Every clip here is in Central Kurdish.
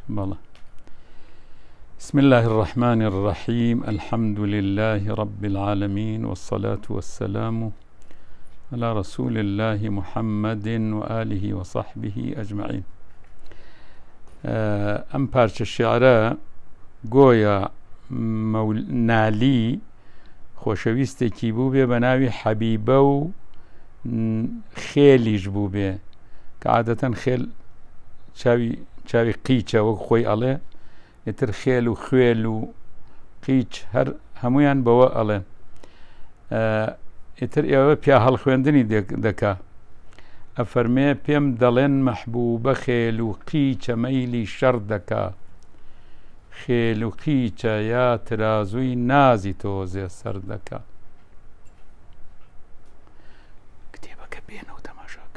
بلى. بسم الله الرحمن الرحيم. الحمد لله رب العالمين، والصلاة والسلام على رسول الله محمد وآله وصحبه أجمعين. أم بارش الشعراء قويا نالی خۆشەویستێکی بوو بێ بە ناوی حەبیبە و خێلیش بوو بێ کە عادەتەن خێل چاوی قیچە وەک خۆی ئەڵێ، ئیتر خێل و خوێل و قیچ هەر هەمویان بەوە ئەڵێن. ئیتر ئێوە پیا هەڵخوێندنی دەکا. ئەفەرمێ پێم دەڵێن مەحبوبە خێل و قیچە مەیلی شەڕ دەکا، خێل و قیچە یا ترازووی نازی تۆزێ سەر دەکا. کتێبەکە بێنەوە تەماشاکە.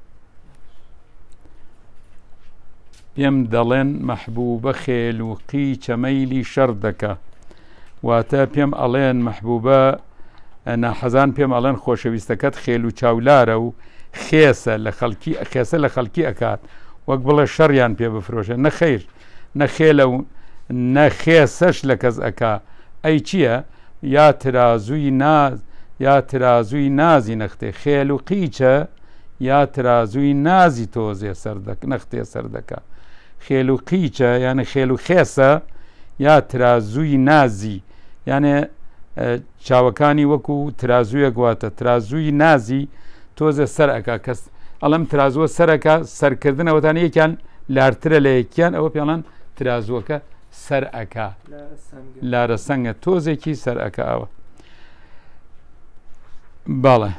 پێم دەڵێن مەحبوبە خێل و قیچە مەیلی شەڕ دەکا، واتە پێم ئەڵێن مەحبوبە ناحەزان پێم ئەڵێن خۆشەویستەکەت خێل و چاولارە و خێسە لە خەڵکی ئەکات، وەک بڵێ شەڕیان پێ بفرۆشە. نەخەیر، نەخێلە و نەخێسەش لە کەس ئەکا. ئەی چییە؟ یا ترازووی نازی نەختێ، خێل و قیچە یا ترازووی نازی تۆزێ نەختێ سەر دەکا. خێل و قیچە یانە خێل و خێسە یا ترازووی نازی، یانێ چاوەکانی وەکو ترازوویە گواتە ترازووی نازی تۆزە سەر ئەکا. کەس ئەڵەم ترازووە سەرەکە سەرکردنەوەتان یەکیان لارترە لە یەکیان، ئەوە پێڵەن ترازووەکە سەر ئەکا، لارە سەنگە تۆزێکی سەر ئەکا. ئەوە باڵێ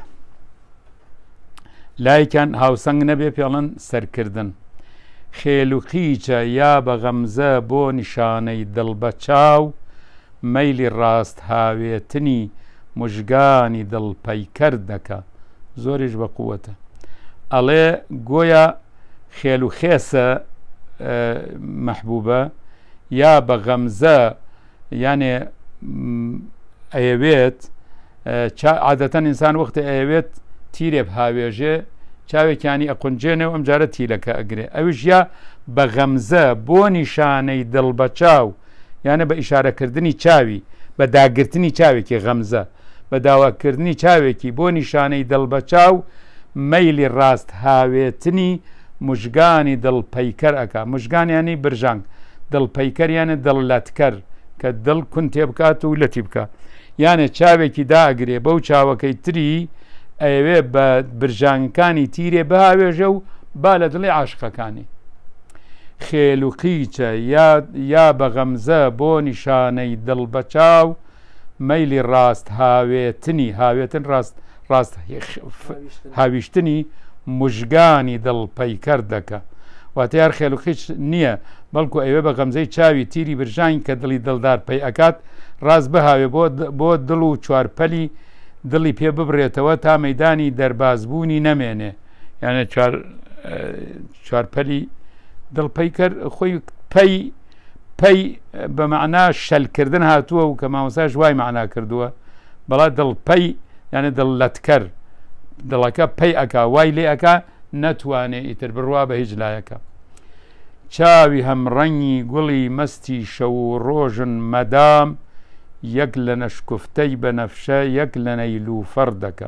لایکان هاوسەنگ نەبێ پێڵەن سەرکردن. خێل و قیچە یا بە غەمزە بۆ نیشانەی دڵ بە چاو، مەیلی ڕاست هاوێتنی موژگانی دڵ پەیکەر دەکا. زۆریش بە قووەتە. ئەڵێ گۆیا خێل و خێسە مەحبوبە یا بە غەمزە، یانێ ئەیەوێت عادەتەن ئینسان وەختە ئەیەوێت تیرێ هاوێژێ چاوێکیانی ئەقونجێنێ و ئەمجارە تیلەکە ئەگرێ. ئەویش یا بە غەمزە بۆ نیشانەی دڵ بە چاو، یانە بە ئیشارەکردنی چاوی، بە داگرتنی چاوێکی غەمزە، بە داواکردنی چاوێکی بۆ نیشانەی دڵ بە چاو، مەیلی ڕاست هاوێتنی موژگانی دڵ پەیکەر ئەکا. موژگانیانی برژانگ، دڵ پەیکەریانە دڵ لەتکەر کە دڵ کون تێ بکات و لەتی بکە، یانە چاوێکی داگرێ بەو چاوەکەی تری ئەوێ بە برژانگەکانی تیرێ بهاوێژە و با لە دڵی عاشقەکانی. خێل و قیچە یا بە غەمزە بۆ نیشانەی دڵ بە چاو، مەیلی ڕاست هاوێتن ڕاست هاویشتنی موژگانی دڵ پەیکەر دەکە. واتە یار خێل و قیچ نییە، بەڵکو ئەوێ بە غەمزەی چاوی تیری برژانگ کە دڵی دڵدار پەی ئەکات ڕاست بهاوێ بۆ دڵ و چوارپەلی دڵی پێ ببرێتەوە تا مەیدانی دەربازبوونی نەمێنێ. یانە چوارپەلی دڵپەیکەر خۆی پەی بە مەعنا شەلکردن هاتووە و کە مامۆساش وای مەعنا کردووە، بەڵا دڵپەی یانە دڵ لەتکەر، دڵەکە پەی ئەکا وای لێ ئەکا نەتوانێ ئیتر بڕوا بە هیچ لایەکە. چاوی هەمڕەنگی گوڵی مەستی شەو و ڕۆژن مەدام، یەک لە نەشکفتەی بەنەفشە یەک لە نەیلوفەر دەکا.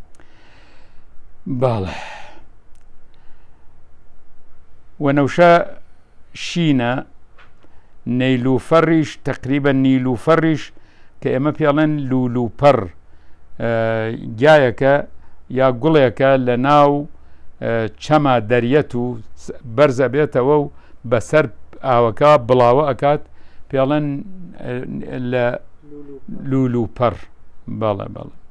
باڵێ وەنەوشە شینە، نەیلوفەڕیش تەقریبە نیلوفەڕیش کە ئێمە پێڵێن لولوپەڕ، گیایەکە یا گوڵێکە لە ناو چەما دەریەت و بەرزە بێتەوە و بەسەر ئاوەکە بڵاوە ئەکات، پێڵێن لە لولوپەڕ. بەڵێ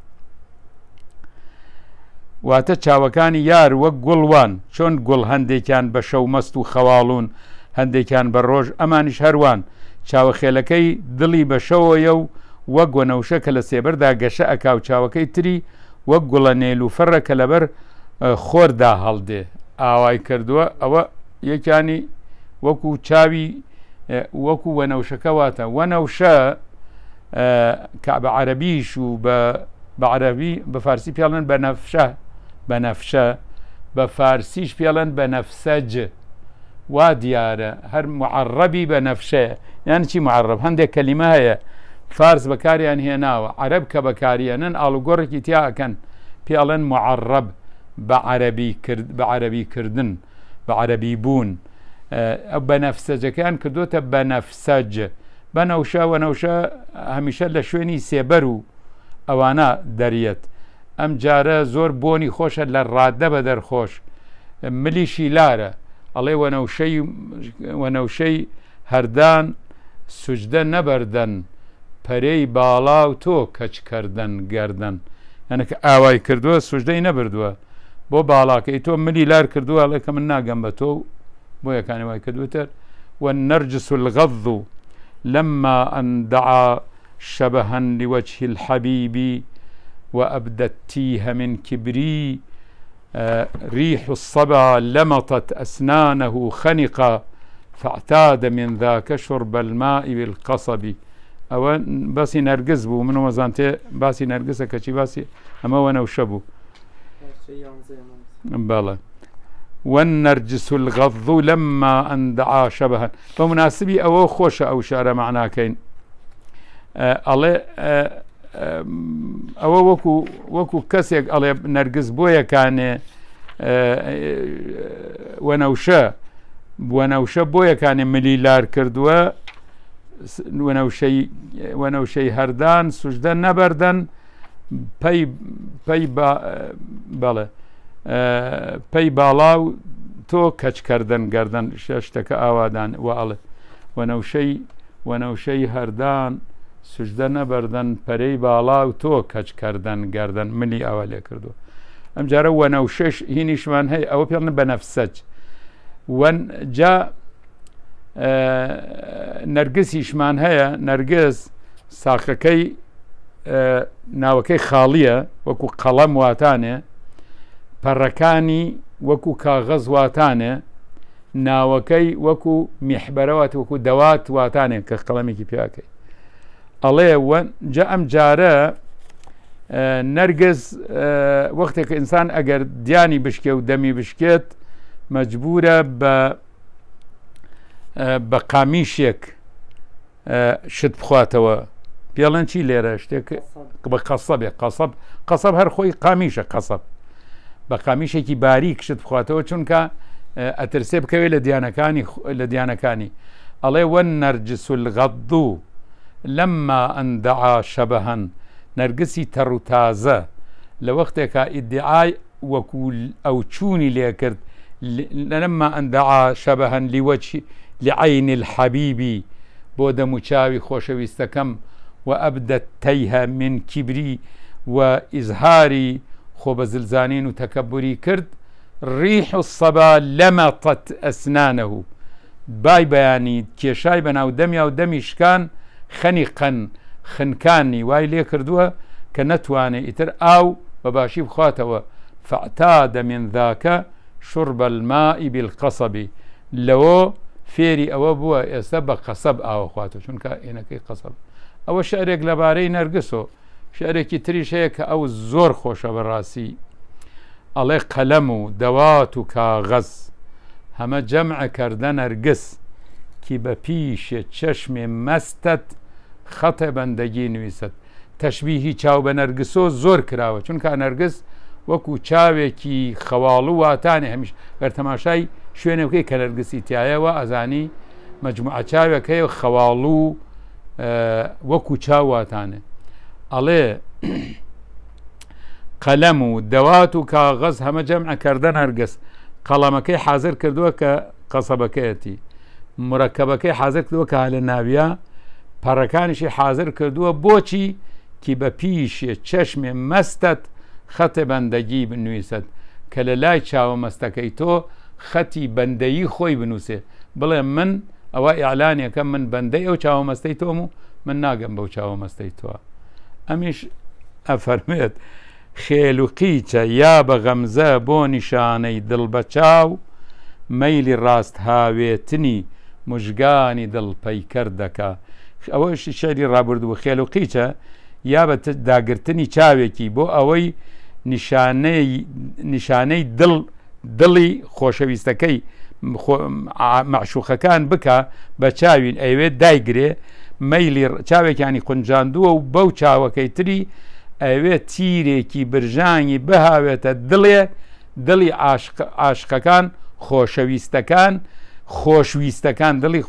واتە چاوەکانی یار وەک گوڵوان، چۆن گوڵ هەندێکیان بە شەو مەست و خەواڵون، هەندێکیان بە ڕۆژ، ئەمانیش هەروان. چاوەخێلەکەی دڵی بە شەوەیە و وەک گۆنەوشە کە لە سێبەردا گەشە ئەکا و چاوەکەی تری وەک گوڵە نێلوفەڕە کە لەبەر خۆردا هەڵدێ ئاوای کردووە. ئەوە یەکانی وەکو چاوی وەکو وەنەوشەکە واتە. وەنەوشە کە بە عەرەبیش و بە عەرەبی بە فارسی پێڵێن بەنەفشە، بە فارسیش پێڵێن بە نەفسەج، وا دیارە هەر معڕەبی بە نەفشەیە یان چی معڕەب هەندێک کەلیمە هەیە فارس بەکاریان هێناوە عەرەب کە بەکاریێنن ئاڵوگۆڕێکی تیا ئەکەن پێڵێن معڕەب بە عەرەبی کردن بە عەرەبی بوون بە نەفسەجەکەیان کردوتە بە نەفسەج بەنەوشە وەنەوشە هەمیشە لە شوێنی سێبەر و ئەوانە دەریێت ئەم جارە زۆر بۆنی خۆشە لە ڕادە بە دەرخۆش ملیشی لارە ئەڵێ وەنەوشەی هەردان سوجدە نەبەردەن پەرەی باڵا و تۆ کەچکردن گەردن یانەکە ئاوای کردووە سوجدەی نەبردووە بۆ باڵاکەی تۆ ملی لار کردووە ئەڵێ کە من ناگەم بە تۆ بۆ یەکانی وای کردوتر والنرجس الغض لما أن دعا شبها لوجه الحبيب وأبدت تيه من كبري ريح الصبا لمطت أسنانه خنقا فاعتاد من ذاك شرب الماء بالقصب أو باسي نرجس بو منو مزانتي باسي نرجس كشي باسي أما ونوشة بو بلى والنرجس الغض لما أن دعا شبها فمناسبي أو خوش أو شعر معنا كين الله أو وكو كسيك الله نرجس بويا كان ونوشة بويا كان مليلار كردوا ونوشي هردان سجدان نبردن بله پەی باڵا و تۆ کەچکردن گەردن شتەکە ئاوادان وەڵێ وەنەوشەی هەردان سوجدە نەبەردن پەرەی باڵا و تۆ کەچکردن گەردن ملی ئاوا لێ کردووە ئەم جارە وەنەوشەش هینیشمان هەیە ئەوە پێڵن بە نەفسەج جا نەرگسیشمان هەیە نەرگس ساقەکەی ناوەکەی خاڵیە وەکو قەڵەم واتانێ پەڕەکانی وەکو کاغەز واتانێ ناوەکەی وەکو میحبەرەوات وەکو دەوات واتانێ کە قەڵەمێکی پیاکەی ئەڵێ جا ئەم جارە نەرگس وەختێک ئینسان ئەگەر دیانی بشکێ و دەمی بشکێت مەجبورە بە قامیشێک شت بخواتەوە پێڵەن چی لێرە شتێک بە قەسەبێک قەسەب هەر خۆی قامیشە قەسەب بە قامیشێکی باریک شت بخواتەوە چونکە ئەترسێ بکەوێت لە دیانەکانی ئەڵێ وەنەرجس الغەض لەما ئەن دەعا شەبەهەن نەرگسی تەڕ و تازە لە وەختێکە ئیدعای وەکو ئەو چوونی لێ کرد لەما ئەن دەعا شەبەهەن لعین الحەبیبی بۆ دەم و چاوی خۆشەویستەکەم وأبدت تيها من كبري وإزهاري خۆ بە زلزانین و تەکەبوری کرد ریح الصبا لەمەطت ئەسنانەه بای بەیانی کێشای بەناو دەمیا و دەمیشکان خەنیقەن خنکانی وای لێ کردووە کە نەتوانێ ئیتر ئاو بەباشی بخواتەوە فاعتاد من ذاکە شرب الماء بالقصب لەوە فێری ئەوە بووە ئێستا بە قەسەب ئاوە خواتەوە چونکە ئێنەکەی قەسەب ئەوە شعرێک لەبارەی نەرگسۆ شعرێکی تریش هەیە کە ئەو زۆر خۆشە بەڕاستی ئەڵێ قەلەم و دەوات و کاغەز هەمە جەمع کردە نەرگس کی بە پیشێ چەشمێ مەستت خەتە بەندەگی نوویست تەشبیهی چاو بە نەرگسۆ زۆر کراوە چونکە نەرگس وەکو چاوێکی خەواڵ و واتانێ هەمیش بەرتەماشای شوێنەکەی کە نەرگسی تایەوە ئەزانی مەجموعە چاوێکەیە خەواڵ و وەکو چاو واتانێ ئەڵێ قەلەم و دەوات و کاغەز هەمە جەمع کردە نەرگس قەڵەمەکەی حازر کردووە کە قەسەبەکەیەتی مرەکەبەکەی حازر کردووە کە لە ناویە پەڕەکانیشی حازر کردووە بۆچی کی بە پیشێ چەشمێ مەستت خەتە بەندەگی بنوویست کە لە لای چاوە مەستەکەی تۆ خەتی بەندەیی خۆی بنووسێ بڵێ من ئەوە ئیعلانێکە من بەندەی ئەو چاوە مەستەی تۆم و من ناگەم بەو چاوە مەستەی تۆە ئەمیش ئەفەرمێت خێل و قیچە یا بە غەمزە بۆ نیشانەی دڵ بە چاو مەیلی ڕاست هاوێتنی مژگانی دڵ پەیکەر دەکا ئەوە شەری ڕابردووە خێل و قیچە یا بە داگرتنی چاوێکی بۆ ئەوەی نیشانەی دڵی خۆشەویستەکەی معشوقەکان بکە بە چاوین ئەوێت دایگرێ مەیلی چاوێکیانی قونجاندووە و بەو چاوەکەی تری ئەوێت تیرێکی برژانی بهاوێتە دڵی عاشقەکان خۆشەویستەکان دڵی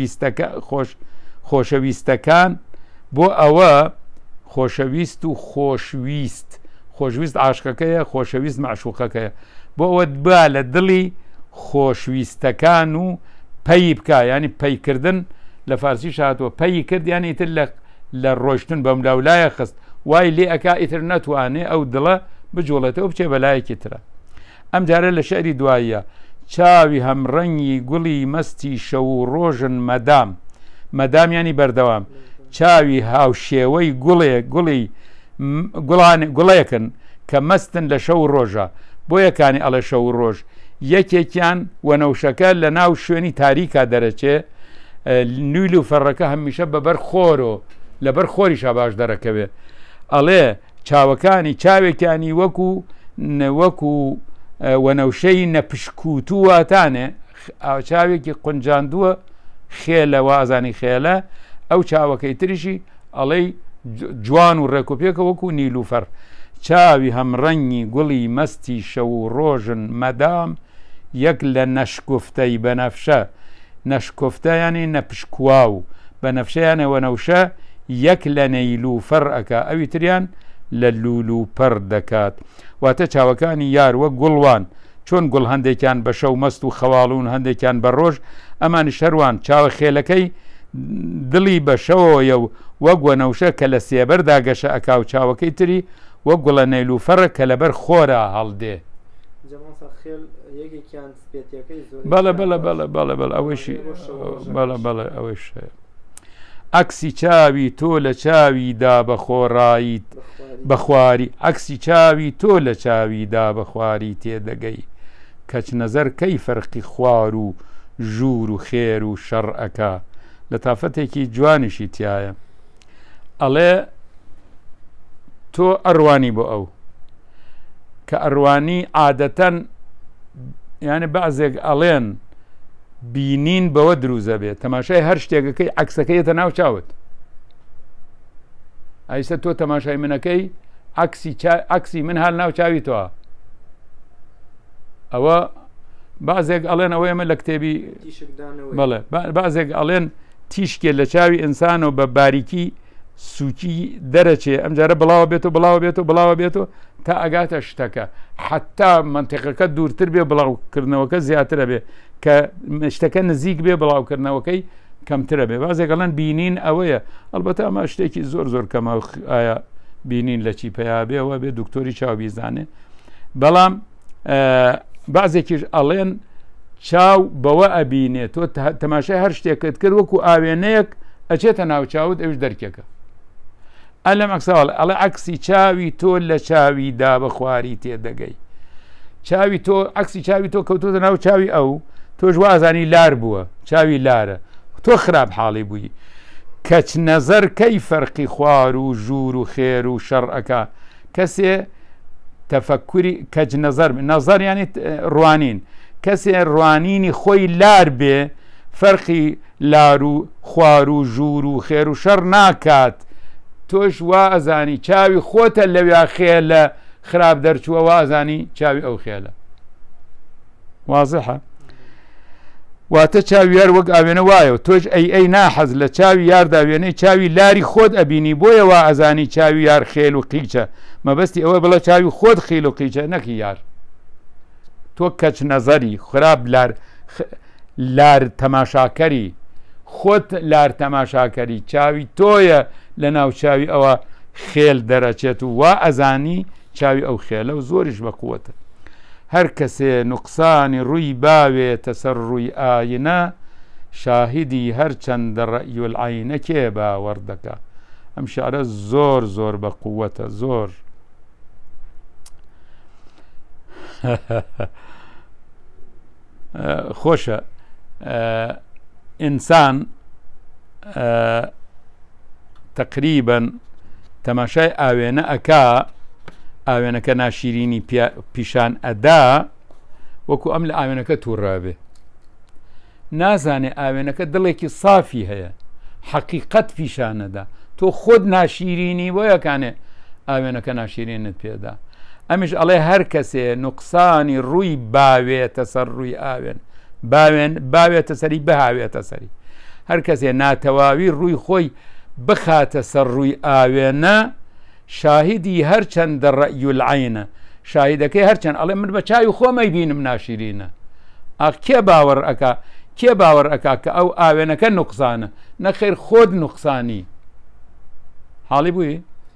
خۆشەویستەکان بۆ ئەوە خۆشەویست و خۆشویست عاشقەکەیە خۆشەویست معشوقەکەیە بۆ ئەوە با لە دڵی خۆشویستەکان و پەی بکە ینی پەیکردن لە فارسی شاتوە پەی کرد یانی ئیتر لە ڕۆشتن بەم لاولایە خست وای لێ ئەکا ئیتر نەتوانێ ئەو دڵە بجوڵێتەوە بچێ بەلایەکی ترە. ئەم جارە لە شعری دواییە چاوی هەمڕەنگی گوڵی مەستی شەو و ڕۆژن مەدام ینی بەردەوام چاوی هاوشێوەی گوڵەیەکن کە مەستن لە شەو ڕۆژە بۆ یەکانی ئەڵە شەو ڕۆژ یەکێکیان وەنەوشەکە لە ناو شوێنی تاریکا دەرەچێ نویل و فەڕەکە هەمیشە بەبەر خۆرۆ لەبەر خۆریشا باش دەرەکەوێ ئەڵێ چاوەکانی چاوێکیانی وەکو وەنەوشەی نەپشکووت واتانێ چاوێکی قونجاندووە خێلە وازانی خێلە ئەو چاوەکەی تریشی ئەڵەی جوان و ڕێکوپێکە وەکو نیلوفەر چاوی هەمڕەنگی گوڵی مەستی شەو و ڕۆژن مەدام یەک لە نەشکفتەی بەنەفشە نەشکفتە ینی نەپشکوا و بەنەفشەیانە وەنەوشە یەک لە نەیلوفەر ئەکا ئەوی تریان لە لولوپەر دەکات واتە چاوەکانی یار وە گوڵوان چۆن گوڵ هەندێکیان بە شەو مەست و خەواڵون هەندێکیان بە ڕۆژ ئەمانی شەروان چاوە خێلەکەی دڵی بە شەوەیە و وەک وەنەوشە کە لە سێبەردا گەشە ئەکا و چاوەکەی تری وەک گوڵە نەیلوفەرە کە لەبەر خۆرە هەڵدێ بەڵێ ئەوەشی ئەوەش عکسی چاوی تۆ لە چاویدا بە خۆڕاییت بەخواری عکسی چاوی تۆ لە چاویدا بەخواری تێدەگەی کەچ نەزەر کەی فەرقی خوار و ژوور و خێر و شەڕەکە لە تافەتێکی جوانیشی تایە ئەڵێ تۆ ئەڕوانی بۆ ئەو کە ئەڕوانی عادەتەن یانە بەعزێک ئەڵێن بینین بەوە دروزە بێت تەماشای هەر شتێکەکەی عکسەکەیەتە ناو چاوت ئایسە تۆ تەماشای منەکەی عکسی من هەر ناو چاوی تۆە ئەوە بازێک ئەڵێن ئەوەی ئەمە لە کتێبی بەڵێ بازێک ئەڵێن تیشکێ لە چاوی ئینسان و بە باریکی سوچی دەرەچێ ئەمجارە بڵاوە بڵاوە بێتەوە تا ئەگاتە شتەکە حتا منتیقەکە دوورتر بێ بڵاوکردنەوەکە زیاترە بێ کە شتەکە نزیک بێ بڵاوکردنەوەکەی کەمترە بێ بازێک ئەڵێن بینین ئەوەیە ئەلبەتە ئەمە شتێکی زۆر کەمە ئایا بینین لە چی پیا بێ ئەوە بێ دکتۆری چاوبیزانێ بەڵام بازێکیش ئەڵێن چاو بەوە ئەبینێت تۆ تەماشای هەر شتێکت کرد وەکو ئاوێنەیەک ئەچێتە ناو چاوت ئەوش دەرکێکە ئەلەم ئەکساڵ ئەڵێ عکسی چاوی تۆ لە چاویدا بە خواری تێدەگەی چاوی تۆ عکسی چاوی تۆ کەوتۆتە ناو چاوی ئەو تۆش وازانی لار بووە چاوی لارە تۆ خراپ حاڵی بووی کەچ نەزەر کەی فەرقی خوار و ژوور و خێر و شەڕەکە کەسێ تەفەکوری کەج نەزەر ینی ڕوانین کەسێ ڕوانینی خۆی لار بێ فەرقی لار و خوار و ژوور و خێر و شەڕ ناکات تۆش وا ئەزانی چاوی خۆتە لەویا خێلە خراپ دەرچووە وازانی چاوی ئەو خێلە وازحە واتە چاوی یار وەک ئاوێنە وایە تۆش ئەی ناحەز لە چاوی یاردا وێنەی چاوی لاری خۆت ئەبینی بۆیە وا ئەزانی چاوی یار خێل و قیچە مەبەستی ئەوە بڵە چاوی خۆت خیل و قیچە نەکی یار تۆ کەچ نەزەری خراپ لار تەماشاکەری خۆت لار تەماشاکەری چاوی تۆیە لە ناو چاوی ئەوە خێل دەرەچێت و وا ئەزانی چاوی ئەو خێلە و زۆریش بەقووەتە هەر کەسێ نوقسانی ڕووی باوێتە سەر ڕووی ئاینە شاهدی هەر چەندە ڕەئی العەینە کێ باوەڕ دەکا ئەم شعرە زۆر بەقووەتە زۆر خۆشە ئینسان تقریبا تەماشای ئاوێنە ئەکا ئاوێنەکە ناشیرینی پیشان ئەدا وەکو ئەم لە ئاوێنەکە تووڕابێ نازانێ ئاوێنەکە دڵێکی سافی هەیە حەقیقەت پیشانەدا تۆ خۆت ناشیرینی بۆ یەکانێ ئاوێنەکە ناشیرینت پێدا ئەمیش ئەڵێ هەر کەسێ نوقسانی ڕووی باوێتە سەر ڕووی ئاوێن باوێتە سەری بهاوێتە سەری هەر کەسێ ناتەواوی ڕووی خۆی بخاتە سەر ڕووی ئاوێنە شاهدی هەرچەندە ڕەئیول عەینە شاهدەکەی هەرچەند ئەڵێ من بە چاوی خۆمەی بینم ناشیرینە کێ باوەڕ ئەکا کە ئەو ئاوێنەکە نوقسانە نەخێر خۆت نوقسانی حاڵی بووی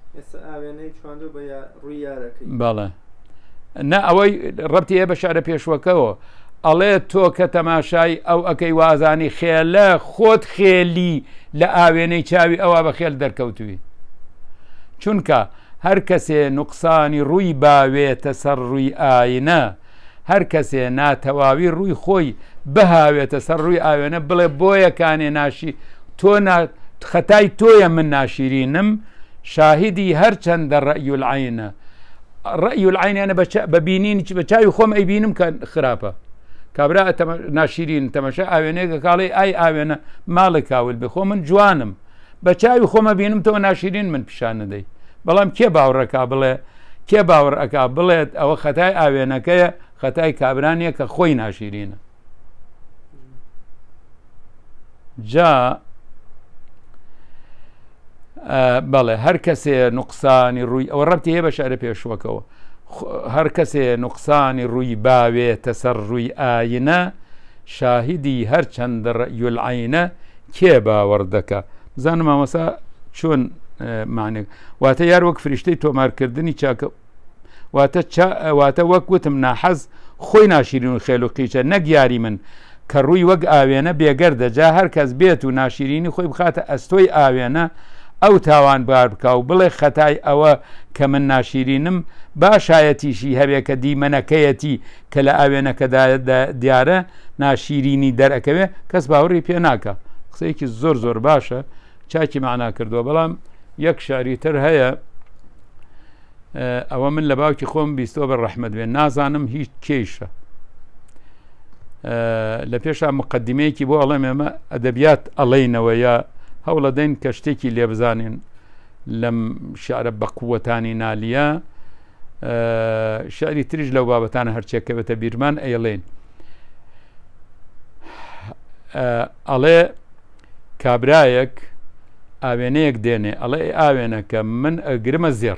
بەڵێ نە ئەوەی ڕەبتی هەیە بە شارە پێشوەکەەوە ئەڵێ تۆ کە تەماشای ئەو ئەەکەی وازانی خێلە خۆت خێلی لە ئاوێنەی چاوی ئەوە بە خێل دەرکەوتووی چونکە هەر کەسێ نوقسانی ڕووی باوێتە سەر ڕووی ئاینە هەر کەسێ ناتەواوی ڕووی خۆی بهاوێتە سەر ڕووی ئاوێنە بڵێ بۆیەکانێ ناشی تۆ خەتای تۆیە من ناشیرینم شاهدی هەرچەندە ڕەئیول عەینە ڕەئیول عەینیانە بە بینین بە چاوی خۆم ئەی بینم کە خراپە کابرا ناشیرین تەمەشا ئاوێنەیەکە کاڵێ ئای ئاوێنە ماڵی کاول بخۆ من جوانم بە چاوی خۆمە بینم تۆ ناشیرین من پیشان نەدەی بەڵام کێ باوەڕەکە بڵێ کێ باوەڕ ئەکا بڵێت ئەوە خەتای ئاوێنەکەیە خەتای کابرانیە کە خۆی ناشیرینە جا بەڵێ هەر کەسێ نوقسانی ڕووی ئەوە ڕەبتی هەیە بە شارە پێشوەکەەوە هەر کەسێ نوقسانی ڕووی باوێتە سەر ڕووی ئاینە شاهدی هەرچەندە ڕەئیول عەینە کێ باوەڕ دەکا بزانم مامەسا چۆن معنێک واتە یار وەک فریشتەی تۆمارکردنی چاکە واتە وەک وتم ناحەز خۆی ناشیرین و خێل و قیچە نەک یاری من کە ڕووی وەک ئاوێنە بێگەردە جا هەر کەس بێت و ناشیرینی خۆی بخاتە ئەستۆی ئاوێنە ئەو تاوان بار بکە و بڵێ خەتای ئەوە کە من ناشیرینم باشایەتیشی هەبێ کە دیمەنەکەیەتی کە لە ئاوێنەکەدا دیارە ناشیرینی دەرەکەوێ کەس باوەڕی پێ ناکە قسەیەکی زۆر زۆر باشە چاکی معنا کردووە بەڵام یەک شاری تر هەیە ئەوە من لە باوکی خۆم بیستەوە بە ڕەحمەت بێن نازانم هیچ کێشە لە پێشا مقدمەیەکی بۆ ئەڵێم ئێمە ئەدەبیات ئەڵێنەوە یا هەوڵە دەین کە شتێکی لێ بزانین لەم شعرە بە قووەتانی نالیە شعری تریش لەو بابەتانە هەرچێکەوێتە بیرمان ئەیڵێن ئەڵێ کابرایەک ئاوێنەیەک دێنێ ئەڵێ ئاوێنەکە من ئەگرمە زێر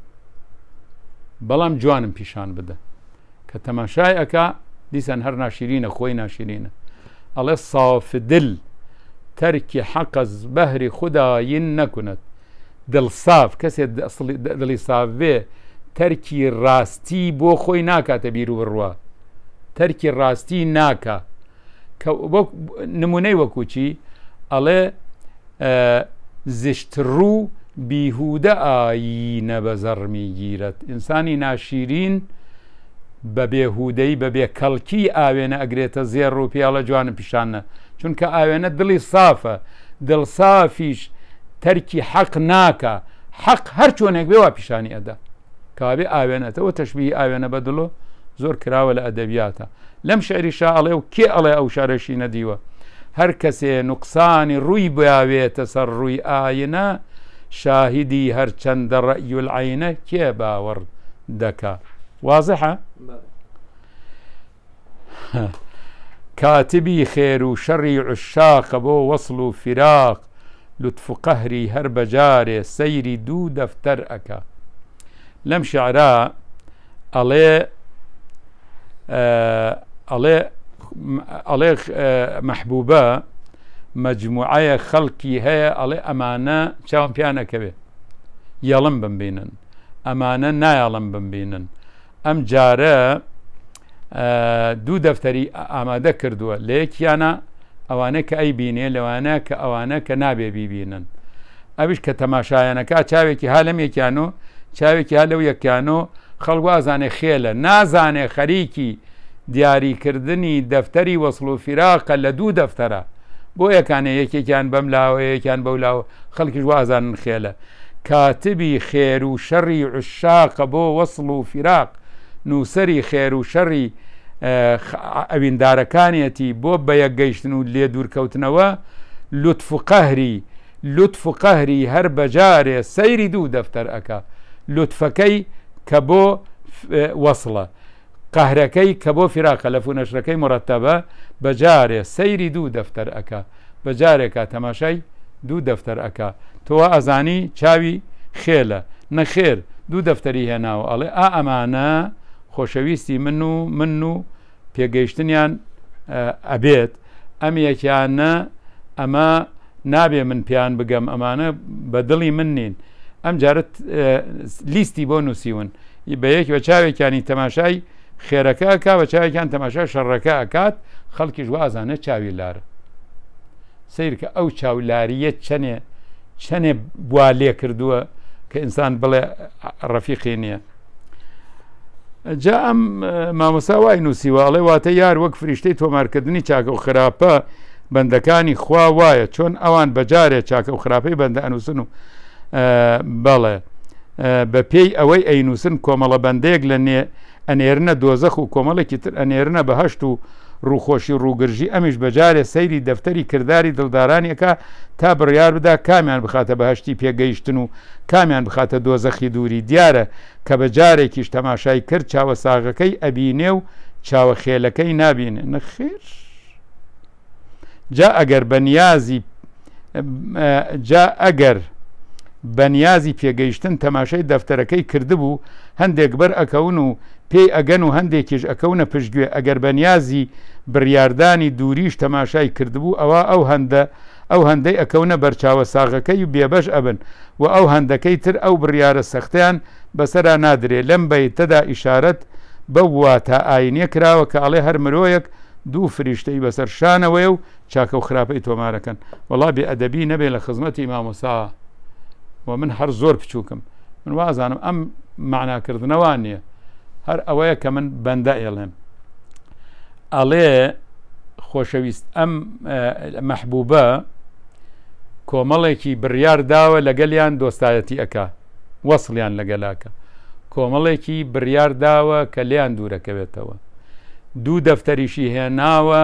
بەڵام جوانم پیشان بدە کە تەماشای ئەکا دیسان هەر ناشیرینە خۆی ناشیرینە ئەڵێ سافدل تەرکی حەقەز بەهری خوداین نەکونەت دڵساف کەسێ دڵی ساف بێ تەرکی ڕاستی بۆ خۆی ناکاتە بیر و بڕوا تەرکی ڕاستی ناکە نمونەی وەکوچی ئەڵێ زشتڕوو بیهودە ئاینە بە زەڕمی گیرەت ئینسانی ناشیرین بە بێهودەی بە بێ کەڵکی ئاوێنە ئەگرێتە زێڕ و پیاڵە جوانە پیشانە چونکە ئاوێنە دڵی سافە دڵ سافیش تەرکی حەق ناکە حەق هەر چۆنێک بێ وا پیشانی ئەدا کابێ ئاوێنەتەوە تەشبیهی ئاوێنە بە دڵۆ زۆر کراوە لە ئەدەبیاتە لەم شعریشا ئەڵێ و کێ ئەڵێ ئەو شارەشی نەدیوە هەر کەسێ نوقسانی ڕووی بیاوێتە سەر ڕووی ئاینە شاهدی هەرچەندە ڕەئیول عەینە کێ باوەڕ دەکا واضحە کاتبی خێر و شەڕی عشاقە بۆ وەصل و فراق لوتف و قەهری هەر بەجارێ سەیری دوو دەفتەر ئەکا لەم شعرا ئەڵێ مەحبوبە مەجموعەیە خەڵکی هەیە ئەڵێ ئەمانە چاوم پیانەکەوێ یەڵم بمبینن ئەمانە نایەڵم بمبینن ئەم جارە دوو دەفتەری ئامادە کردووە لە یەکیانە ئەوانە کە ئەی بینێ لەوانە کە ئەوانە کە نابێ بیبینن ئەویش کە تەماشایەنەکە چاوێکی ها لەم یەکیانۆ چاوێکی ها لەو یەکیانۆ خەڵک ئازانێ خێلە نازانێ خەریکی دیاریکردنی دەفتەری وەصل و فیراقە لە دوو دەفتەرە بۆ یەکانێ یەکێکیان بەم لاوە یەکیان بەو لاوە خەڵکیش وازانن خێلە کاتبی خێر و شەڕی عشاقە بۆ وەصل و فیراق نووسری خێر و شەڕی ئەویندارەکانیەتی بۆ بە یەکگەیشتن و لێ دوورکەوتنەوە لوتف و قەهری هەر بەجارێ سەیری دوو دەفتەر ئەکا لوتفەکەی کە بۆ وەصڵە قەهرەکەی کە بۆ فیراقە لە فونەشرەکەی مرەتەبە بەجارێ سەیری دوو دەفتەر ئەکا بەجارێکە تەماشای دوو دەفتەر ئەکا تۆوە ئەزانی چاوی خێلە نەخێر دوو دەفتەری هێناوە ئەڵێ ئەمانە خۆشەویستی من و پێگەیشتنیان ئەبێت ئەم یەکیانە ئەمە نابێ من پیان بگەم ئەمانە بە دڵی من نین ئەم جارت لیستی بۆ نووسیون بە یەک بە چاوێکیانی تەماشای خێرەکە بە چاوێکیان تەماشای شەڕەکە ئەکات خەڵکیش وازانە چاوی لارە سیرکە ئەو چاولاریە چەنێ بوا لێ کردووە کە ئینسان بڵێ ڕەفیقی نییە جا ئەم مامۆستا وای نووسیوە ئەڵێ واتە یار وەک فریشتەی تۆمارکردنی چاکە و خراپە بەندەکانی خوا وایە چۆن ئەوان بەجارێ چاکە و خراپەی بەندە ئەنووسن و بەڵێ بە پێی ئەوەی ئەینووسن کۆمەڵە بەندەیەک لە ئەنێرنە دۆزەخ و کۆمەڵێکی تر ئەنێرنە بەهەشت و ڕووخۆشی ڕووگرژی ئەمیش بەجارێ سەیری دەفتەری کردداری دڵدارانیەکە تا بڕیار بدا کامیان بخاتە بەهشتی پێگەیشتن و کامیان بخاتە دۆزەخی دووری دیارە کە بە جارێکیش تەماشای کرد چاوە ساغەکەی ئەبینێ و چاوە خێلەکەی نابینێ نەخێر جا ئەگەر بەنیازی پێگەیشتن تەماشای دەفتەرەکەی کردبوو هەندێک بەر ئەکەون و پێی ئەگەن و هەندێکیش ئەکەونە پشتگوێ ئەگەر بەنیازی بڕیاردانی دووریش تەماشای کردبوو ئەو هەندەی ئەکەونە بەرچاوە ساغەکەی و بێبەش ئەبن و ئەو هەندەکەی تر ئەو بڕیارە سەختیان بەسەرا نادرێ لەم بەیتەدا ئیشارەت بە واتە ئاینیە کراوە کە ئەڵێ هەر مرۆیەک دوو فریشتەی بەسەر شانەوەی و چاکە و خراپەی تۆمارەکەن وەڵا بێ ئەدەبی نەبێ لە خزمەتی مامۆسا و من هەر زۆر بچووکم من وازانم ئەم معناکردنەوە نییە هەر ئەوەیە کە من بەندە ئێڵێم ئەڵێ خۆشەویست ئەم مەحبوبە کۆمەڵێکی بڕیار داوە لەگەلیان دۆستایەتی ئەکا وەصلیان لەگەلاکە کۆمەڵێکی بڕیار داوە کە لیان دوورەکەوێتەوە دوو دەفتەریشی هێناوە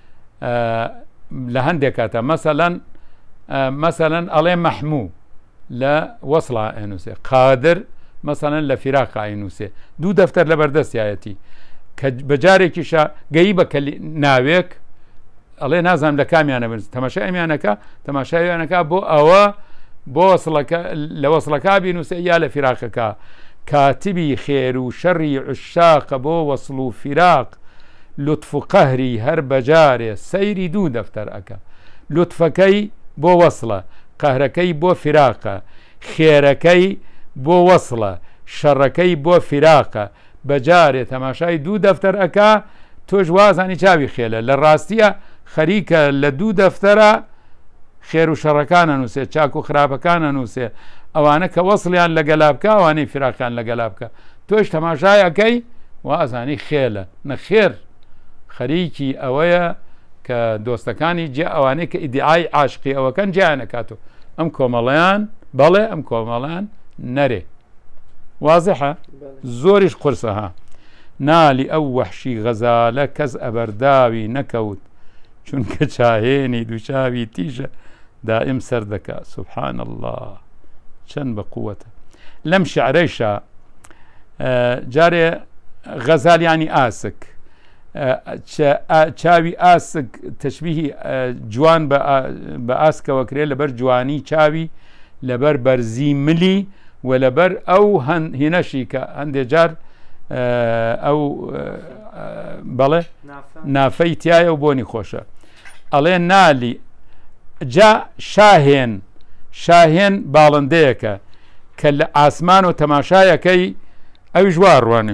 لە هەندێک کاتە مەسەلەن ئەڵێ مەحموو لە وەصڵا ئەنووسێ قادر مەسەلەن لە فیراقا ئەینووسێ دوو دەفتەر لە بەردەستایەتی کە بەجارێکیشە گەیی بە ناوێک ئەڵێ نازانم لە کامیانە بن تەماشای ئەمیانەکە تەماشایوانەکە بۆ ئەوە بۆ لە وەصلەکە بینووسێ یا لە فیراقەکە کاتبی خێر و شەڕی عشاقە بۆ وەصل و فیراق لوتف و قەهری هەر بەجارێ سەیری دوو دەفتەر ئەکە لوتفەکەی بۆ وەصلە قەهرەکەی بۆ فیراقە خێرەکەی بۆ وەصلە شەڕەکەی بۆ فیراقە بەجارێ تەماشای دوو دەفتەر ئەکا تۆش وازانی چاوی خێلە لە ڕاستیە خەریکە لە دوو دەفتەرە خێر و شەڕەکانە نووسێ چاک و خراپەکانە نووسێ ئەوانە کە وەصلیان لەگەلا بکە ئەوانەی فیراقیان لەگەلا بکە تۆش تەماشای ئەەکەی وازانی خێلە نەخێر خەریکی ئەوەیە کە دۆستەکانی جێ ئەوانەی کە ئیدعای عاشقی ئەوەکەن جیان نەکاتۆ ئەم کۆمەڵەیان بەڵێ ئەم کۆمەڵیان نەرێ وازحە زۆریش قورسەها نالی ئەو وەحشی غەزالە کەس ئەبەرداوی نەکەوت چونکە چاهێنی دووچاوی تیژە دائم سەر دەکا سبحان الله چەند بە قووەتە لەم شعرەیشە جارێ غەزالیانی ئاسک چاوی ئاسک تەشبیهی جوان بە ئاسکەوە کرێ لەبەر جوانی چاوی لەبەر بەرزی ملی و لەبەر ئەو هینەشی کە هەندێک جار ئەو بەڵێ نافەی تایە و بۆنی خۆشە ئەڵێ نالی جا شاهێن باڵندەیەکە کە لە ئاسمان و تەماشایەکەی ئەوی ژوار ڕوانێ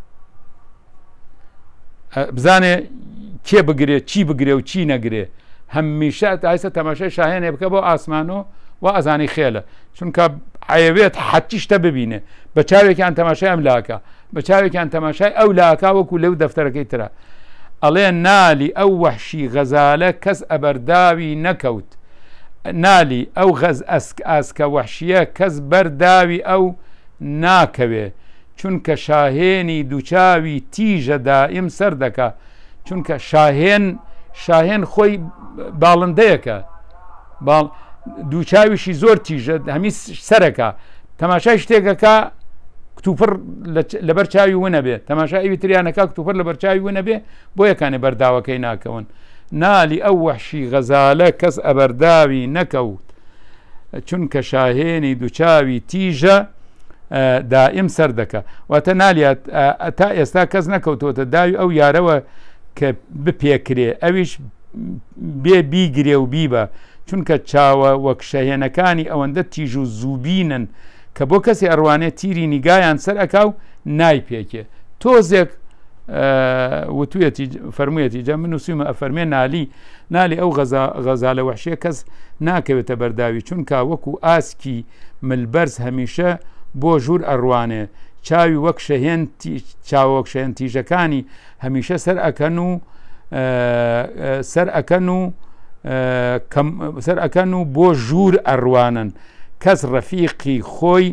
بزانێ کێ بگرێ چی بگرێ و چی نەگرێ هەمیشە ئایسە تەماشای شاهێنێ بکە بۆ ئاسمانۆ و ئەزانی خێلە چونکە عەیەوێت حەتی شتە ببینێ بە چاوێکیان تەماشای ئەم لاکە بە چاوێکیان تەماشای ئەو لاکا وەکو لەو دەفتەرەکەی ترە ئەڵێ نالی ئەو وەحشی غەزالە کەس ئەبەرداوی نەکەوت نالی ئەو ئاسکە وەحشیە کەس بەرداوی ئەو ناکەوێ چونکە شاهێنی دووچاوی تیژە دائیم سەر دەکا چونکە شاهێن خۆی باڵندەیەکە دووچاویشی زۆر تیژە هەمی سەرەکە تەماشای شتێکەکە کتوپڕ لەبەر چاوی ونە بێ تەماشای ئەوی تریانەکە کتوپڕ لەبەر چاوی ونە بێ بۆ یەکانێ بەرداوەکەی ناکەون نالی ئەو وەحشی غەزالە کەس ئەبەرداوی نەکەوت چونکە شاهێنی دووچاوی تیژە دائیم سەر دەکە واتە نالات تا ئێستا کەس نەکەوتۆتە داوی ئەو یارەوە کە بپێکرێ ئەویش بێ بیگرێ و بیبە چونکە چاوە وەک شەهێنەکانی ئەوەندە تیژ و زووبینن کە بۆ کەسی ئەڕوانێت تیری نیگایان سەر ئەکا و نایپێکێ تۆزێک وتوێتی فەرموویەتی جا من وسیمە ئەفەرمێ نالی ئەو غەزالە وەحشیە کەس ناکەوێتە بەرداوی چونکە وەکو ئاسکی ملبەرز هەمیشە بۆ ژوور ئەڕوانێ چاوی وەک شەهێن چاوەک شەهێن تیژەکانی هەمیشە سەر ئەەکەن و بۆ ژوور ئەڕوانن کەس ڕەفیقی خۆی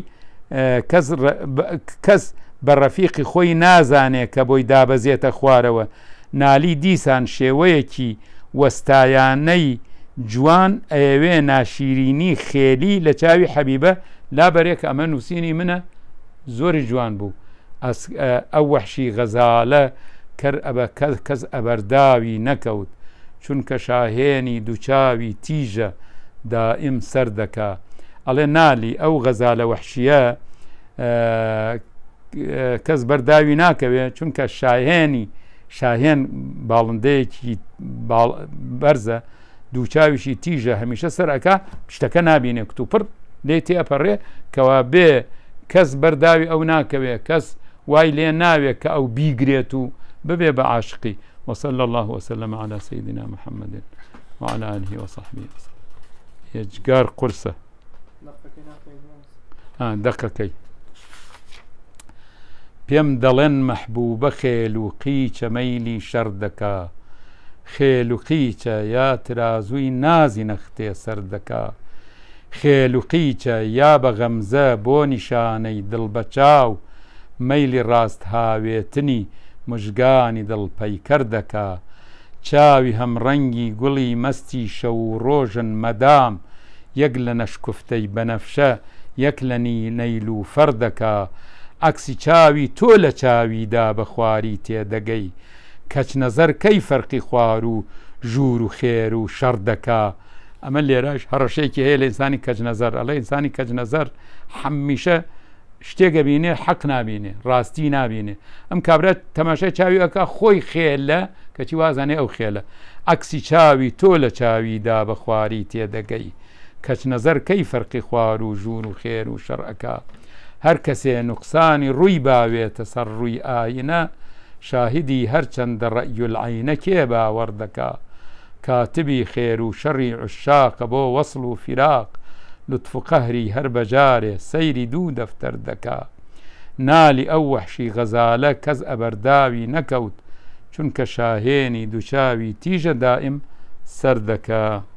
کەس بە ڕەفیقی خۆی نازانێ کە بۆی دابەزێتە خوارەوە نالی دیسان شێوەیەکی وەستایانەی جوان ئەوێ ناشیرینی خێلی لە چاوی حەبیبە لابەرێک ئەمە نووسینی منە زۆری جوان بوو ئەو وەحشی غەزالە کەس ئەبەرداوی نەکەوت چونکە شاهێنی دووچاوی تیژە دائیم سەر دەکا ئەڵێ نالی ئەو غەزالە وەحشیە کەس بەرداوی ناکەوێت چونکە شاهێن باڵندەیەکی بەرزە دووچاویشی تیژە هەمیشە سەر ئەکا شتەکە نابینێ کتوپڕ لێ تێپەڕێ کەوا بێ کەس بەرداوی ئەو ناکەوێت کەس وای لێ ناوێت کە ئەو بیگرێت و ببێ بە عاشقی وصلى الله وسلم على سيدنا محمد وعلى آله وصحبه وسلم يجگار قرصة دقەکەی پێم دەڵێن مەحبوبە خێل و قیچە مەیلی شەر دەکا خێل و قیچە یا ترازووی نازی نەختێ سەر دەکا خێل و قیچە یا بە غەمزە بۆ نیشانەی دڵ بە چاو مەیلی ڕاست هاوێتنی مژگانی دڵپەیکەر دەکا چاوی هەمڕەنگی گوڵی مەستی شەو و ڕۆژن مەدام یەک لە نەشکفتەی بەنەفشە یەک لە نەیل و فەر دەکا عەکسی چاوی تۆ لە چاویدا بە خواری تێدەگەی کەچ نەزەر کەی فەرقی خوار و ژوور و خێر و شەڕ دەکا ئەمە لێرەش هەڕەشێکی هەیە لە ئینسانی کەج نەزەر ئەڵێ ئینسانی کەج نەزەر هەمیشە شتێکە بینێ حەق نابینێ ڕاستی نابینێ ئەم کابرا تەماشای چاوی ئەکا خۆی خێلە کەچی وازانێ ئەو خێلە عەکسی چاوی تۆ لە چاویدا بە خواری تێدەگەی کەچ نەزەر کەی فەرقی خوار و ژوور و خێر و شەڕ ئەکا هەر کەسێ نوقسانی ڕووی باوێتە سەر ڕووی ئاینە شاهدی هەرچەندە ڕەئی العەینە کێ باوەڕ دەکا کاتبی خێر و شەڕی عشاقە بۆ وەصل و فیراق لطف و قەهری هەر بەجارێ سەیری دوو دەفتەر دەکا نالی ئەو وەحشی غەزالە کەس ئەبەرداوی نەکەوت چونکە شاهێنی دووچاوی تیژە دائیم سەر دەکا